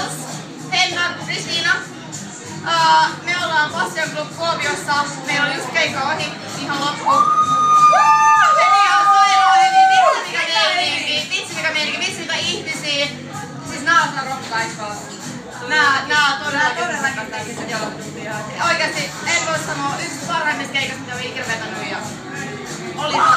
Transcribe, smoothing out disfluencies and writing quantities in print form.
Charles, Henna, Kristiina. Me ollaan Passion Club Kuopiossa. Meillä on just keikka ohi, ihan loppu. Vitsi mikä meininki, vitsi mitä ihmisiä. Siis nää on rockaiskoa. Nää on todellakin tämmöiset, joo. Oikeesti en voi sanoa yksi parhaimmista keikoista, mitä olen ikinä vetänyt. Oli